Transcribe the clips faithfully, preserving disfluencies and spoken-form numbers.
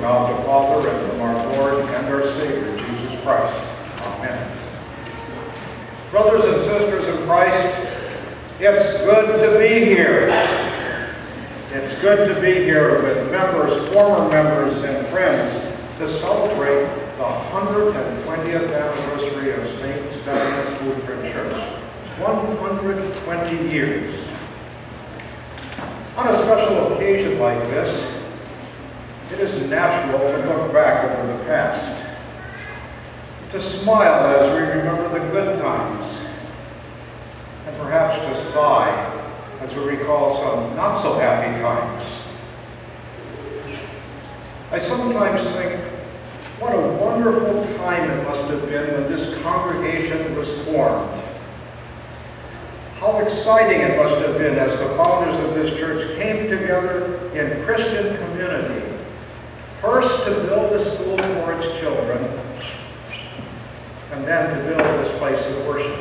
God the Father, and from our Lord and our Savior, Jesus Christ. Amen. Brothers and sisters in Christ, it's good to be here. It's good to be here with members, former members, and friends to celebrate the one hundred twentieth anniversary of Saint Stephanus Lutheran Church. one hundred twenty years. On a special occasion like this, it is natural to look back over the past, to smile as we remember the good times, and perhaps to sigh as we recall some not-so-happy times. I sometimes think, what a wonderful time it must have been when this congregation was formed. How exciting it must have been as the founders of this church came together in Christian community, first to build a school for its children, and then to build this place of worship.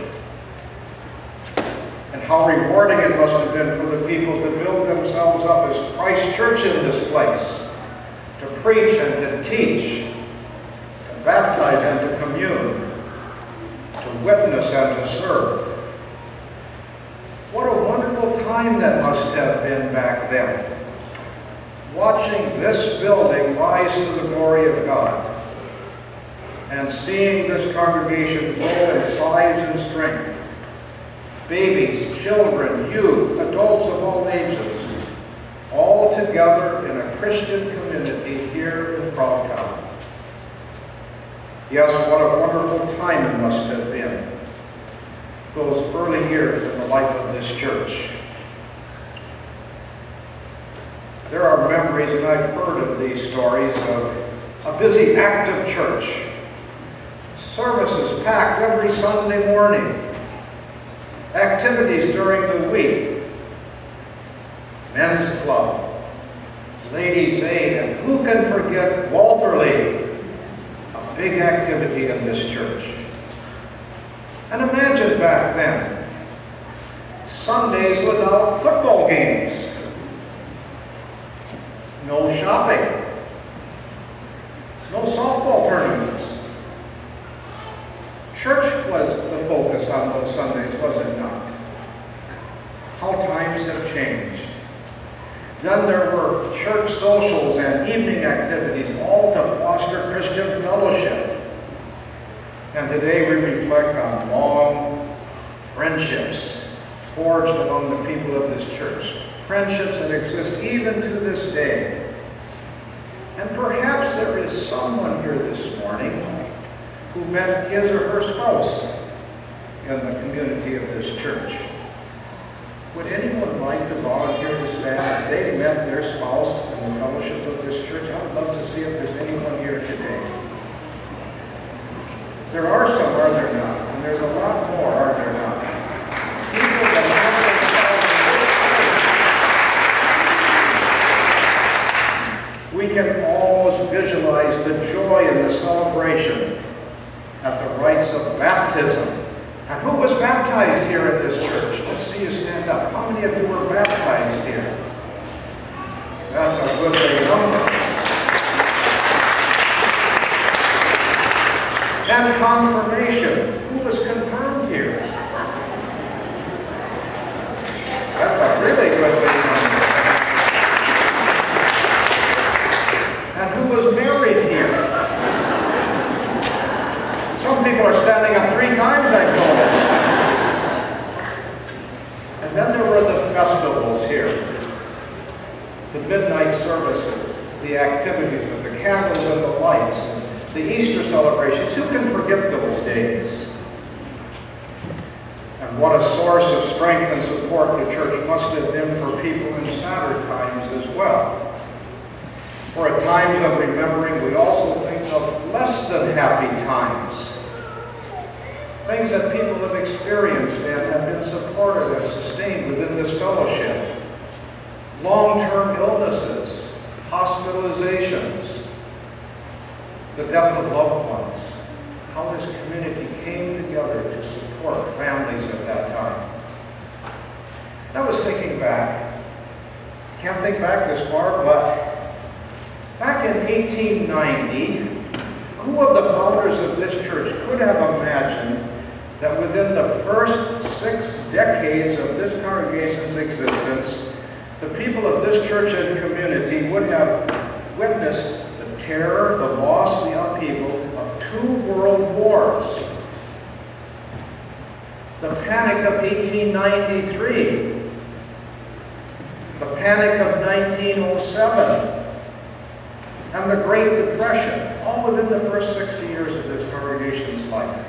And how rewarding it must have been for the people to build themselves up as Christ Church in this place, to preach and to teach, to baptize and to commune, to witness and to serve. What a wonderful time that must have been back then, watching this building rise to the glory of God, and seeing this congregation grow in size and strength. Babies, children, youth, adults of all ages, all together in a Christian community here in Frogtown. Yes, what a wonderful time it must have been, those early years in the life of this church. There are memories, and I've heard of these stories, of a busy, active church. Services packed every Sunday morning. Activities during the week. Men's club, ladies' aid, and who can forget Waltherly, a big activity in this church. And imagine back then, Sundays without football games. No shopping. No softball tournaments. Church was the focus on those Sundays, was it not? How times have changed. Then there were church socials and evening activities, all to foster Christian fellowship. And today we reflect on long friendships forged among the people of this church. Friendships that exist even to this day. And perhaps there is someone here this morning who met his or her spouse in the community of this church. Would anyone like to volunteer to stand if they met their spouse in the fellowship of this church? I would love to see if there's anyone here today. There are some, are there not? And there's a lot more, are there not? People that have we can almost visualize the joy and the celebration at the rites of baptism. And who was baptized here in this church? Let's see you stand up. How many of you were baptized here? That's a good big number. And confirmation. Who was confirmed here? That's a really good big number. And who was married here? Some people are standing up three times, I've noticed. And then there were the festivals here. The midnight services, the activities with the candles and the lights, and the Easter celebrations. Who can forget those days? And what a source of strength and support the church must have been for people in sadder times as well. For at times of remembering, we also think of less than happy times. Things that people have experienced and have been supported and sustained within this fellowship. Long-term illnesses, hospitalizations, the death of loved ones. How this community came together to support families at that time. I was thinking back, can't think back this far, but back in eighteen ninety, who of the founders of this church could have imagined that within the first six decades of this congregation's existence, the people of this church and community would have witnessed the terror, the loss, the upheaval of two world wars? The panic of eighteen ninety-three, the panic of nineteen oh seven, and the Great Depression, all within the first sixty years of this congregation's life.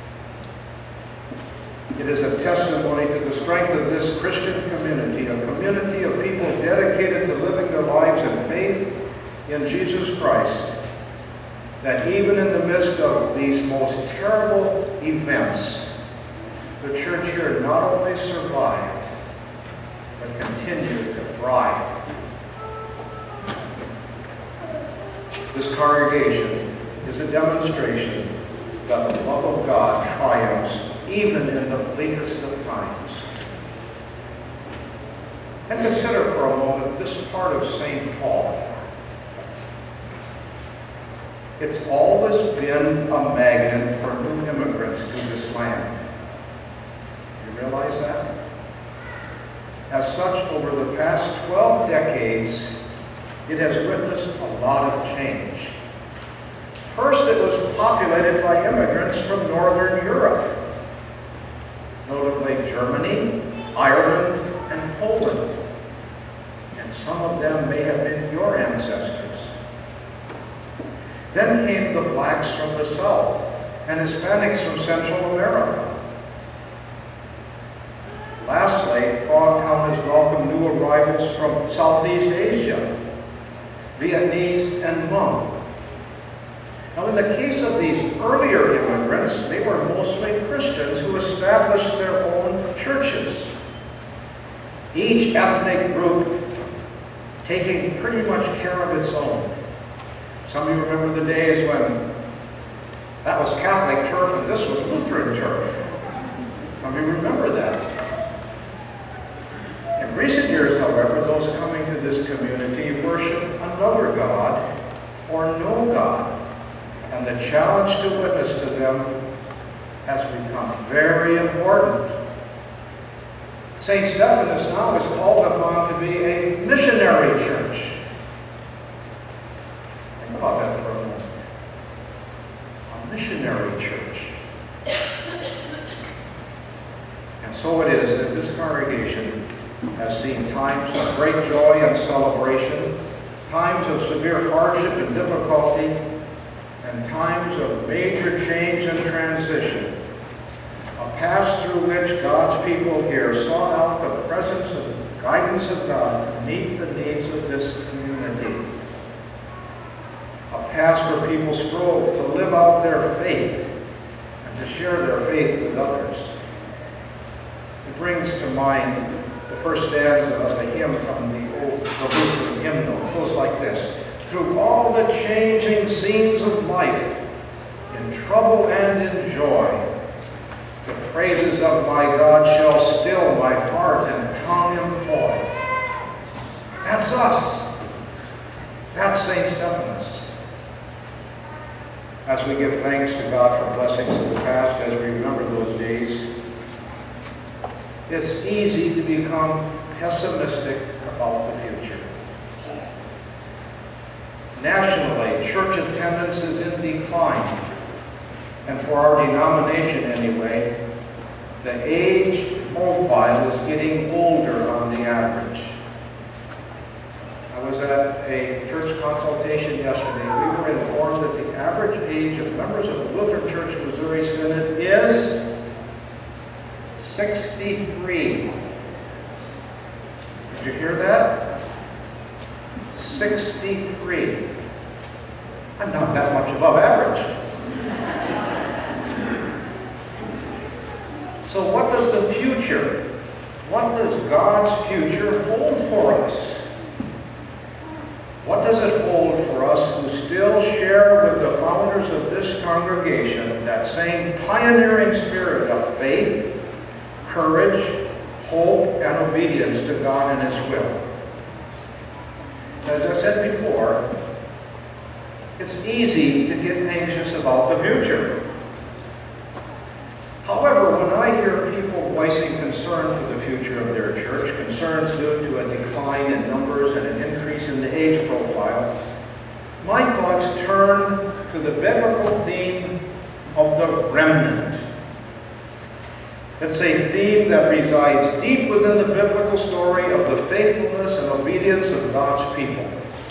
It is a testimony to the strength of this Christian community, a community of people dedicated to living their lives in faith in Jesus Christ, that even in the midst of these most terrible events, the church here not only survived, but continued to thrive. This congregation is a demonstration that the love of God triumphs even in the bleakest of times. And consider for a moment this part of Saint Paul. It's always been a magnet for new immigrants to this land. You realize that? As such, over the past twelve decades, it has witnessed a lot of change. First, it was populated by immigrants from Northern Europe, notably Germany, Ireland, and Poland. And some of them may have been your ancestors. Then came the blacks from the South and Hispanics from Central America. Lastly, Frogtown has welcomed new arrivals from Southeast Asia, Vietnamese, and Hmong. Now, in the case of these earlier immigrants, they were mostly Christians who established their own churches. Each ethnic group taking pretty much care of its own. Some of you remember the days when that was Catholic turf and this was Lutheran turf. Some of you remember that. In recent years, however, those coming to this community worship another God or no God. And the challenge to witness to them has become very important. Saint Stephanus now is called upon to be a missionary church. Think about that for a moment. A missionary church. And so it is that this congregation has seen times of great joy and celebration, times of severe hardship and difficulty, and times of major change and transition, a path through which God's people here sought out the presence and guidance of God to meet the needs of this community. A past where people strove to live out their faith and to share their faith with others. It brings to mind the first stanza of a hymn from the old Lutheran hymnal. It goes like this. Through all the changing scenes of life, in trouble and in joy, the praises of my God shall still my heart and tongue employ. That's us. That's Saint Stephanus. As we give thanks to God for blessings of the past, as we remember those days, it's easy to become pessimistic about the future. Nationally, church attendance is in decline. And for our denomination anyway, the age profile is getting older on the average. I was at a church consultation yesterday. We were informed that the average age of members of the Lutheran Church Missouri Synod is sixty-three. Did you hear that? sixty-three. I'm not that much above average. So what does the future, what does God's future hold for us? What does it hold for us who still share with the founders of this congregation that same pioneering spirit of faith, courage, hope, and obedience to God and His will? As I said before, it's easy to get anxious about the future. However, when I hear people voicing concern for the future of their church, concerns due to a decline in numbers and an increase in the age profile, my thoughts turn to the biblical theme of the remnant. It's a theme that resides deep within the biblical story of the faithfulness and obedience of God's people.